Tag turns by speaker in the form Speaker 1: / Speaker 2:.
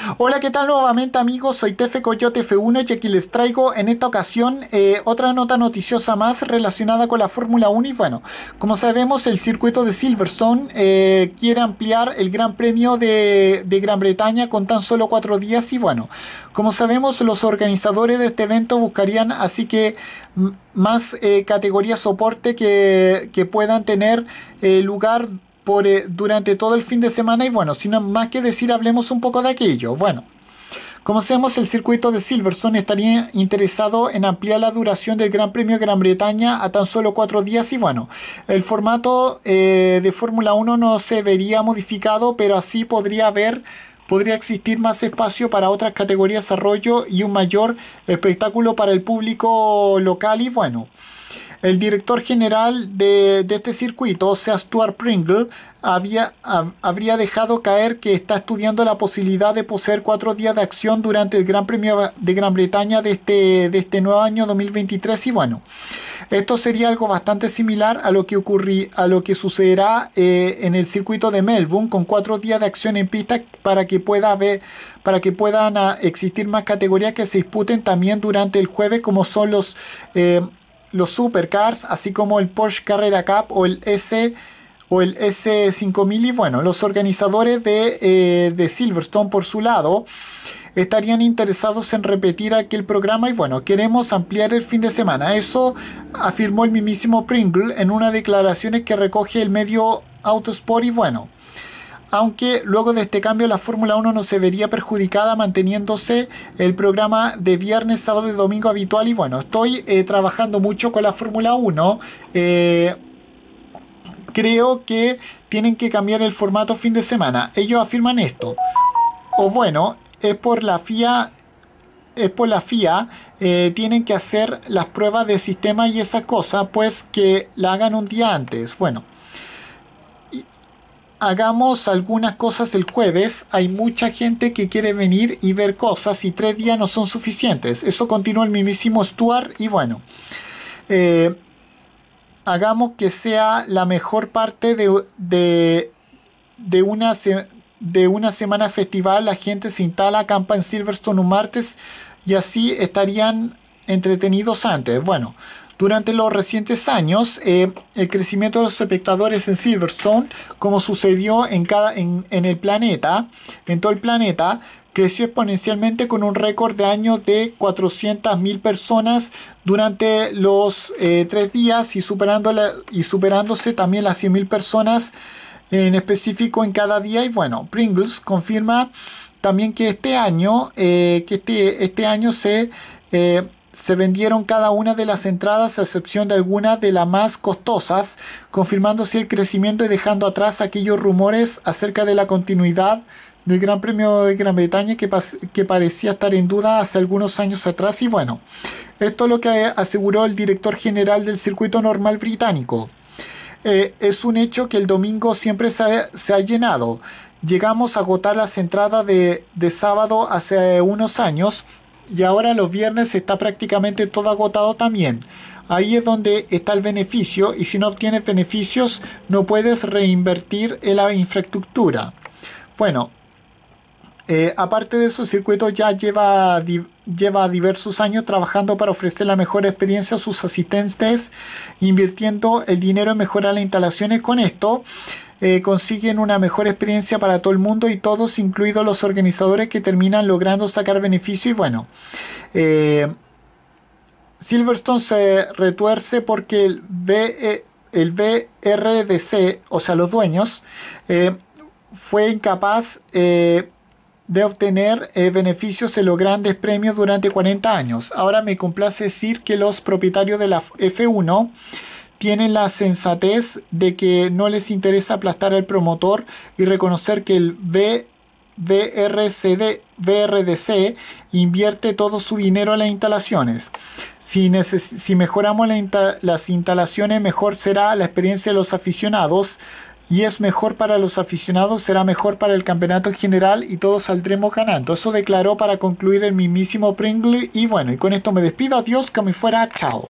Speaker 1: Hola, ¿qué tal nuevamente amigos? Soy Tefe Coyote F1 y aquí les traigo en esta ocasión otra nota noticiosa más relacionada con la Fórmula 1 y bueno, como sabemos el circuito de Silverstone quiere ampliar el Gran Premio de Gran Bretaña con tan solo 4 días y bueno, como sabemos los organizadores de este evento buscarían así que más categorías soporte que puedan tener lugar durante todo el fin de semana y bueno, sin más que decir, hablemos un poco de aquello. Bueno, como sabemos, el circuito de Silverstone estaría interesado en ampliar la duración del Gran Premio de Gran Bretaña a tan solo 4 días y bueno, el formato de Fórmula 1 no se vería modificado, pero así podría existir más espacio para otras categorías de desarrollo y un mayor espectáculo para el público local y bueno. El director general de este circuito, o sea, Stuart Pringle, habría dejado caer que está estudiando la posibilidad de poseer 4 días de acción durante el Gran Premio de Gran Bretaña de este nuevo año 2023 y bueno, esto sería algo bastante similar a lo que sucederá en el circuito de Melbourne con 4 días de acción en pista para que puedan existir más categorías que se disputen también durante el jueves como son los Supercars, así como el Porsche Carrera Cup o el S5000 y bueno, los organizadores de Silverstone por su lado estarían interesados en repetir aquel programa y bueno, queremos ampliar el fin de semana. Eso afirmó el mismísimo Pringle en una declaración que recoge el medio Autosport y bueno, aunque luego de este cambio la Fórmula 1 no se vería perjudicada manteniéndose el programa de viernes, sábado y domingo habitual y bueno, estoy trabajando mucho con la Fórmula 1, creo que tienen que cambiar el formato fin de semana, ellos afirman esto, o bueno, es por la FIA, tienen que hacer las pruebas de sistema y esa cosa, pues que la hagan un día antes, bueno. Hagamos algunas cosas el jueves. Hay mucha gente que quiere venir y ver cosas y 3 días no son suficientes. Eso continúa el mismísimo Stuart y bueno. eh, Hagamos que sea la mejor parte de de una semana festival. La gente se instala, acampa en Silverstone un martes y así estarían entretenidos antes. Bueno, durante los recientes años, el crecimiento de los espectadores en Silverstone, como sucedió en el planeta, en todo el planeta, creció exponencialmente con un récord de años de 400.000 personas durante los 3 días y superándose también las 100.000 personas en específico en cada día. Y bueno, Pringles confirma también que este año se vendieron cada una de las entradas a excepción de algunas de las más costosas, confirmándose el crecimiento y dejando atrás aquellos rumores acerca de la continuidad del Gran Premio de Gran Bretaña que parecía estar en duda hace algunos años atrás. Y bueno, esto es lo que aseguró el director general del circuito normal británico. Es un hecho que el domingo siempre se ha llenado. Llegamos a agotar las entradas de sábado hace unos años y ahora los viernes está prácticamente todo agotado también. Ahí es donde está el beneficio y si no obtienes beneficios no puedes reinvertir en la infraestructura. Bueno, aparte de eso, el circuito ya lleva diversos años trabajando para ofrecer la mejor experiencia a sus asistentes, invirtiendo el dinero en mejorar las instalaciones. Con esto consiguen una mejor experiencia para todo el mundo y todos, incluidos los organizadores, que terminan logrando sacar beneficio. Y bueno, eh, Silverstone se retuerce porque el BRDC, o sea, los dueños, fue incapaz de obtener beneficios en los grandes premios durante 40 años. Ahora me complace decir que los propietarios de la F1 tienen la sensatez de que no les interesa aplastar al promotor y reconocer que el BRDC invierte todo su dinero en las instalaciones. Si mejoramos las instalaciones, mejor será la experiencia de los aficionados. Y es mejor para los aficionados, será mejor para el campeonato en general y todos saldremos ganando. Eso declaró para concluir el mismísimo Pringle. Y bueno, y con esto me despido. Adiós, que me fuera. Chao.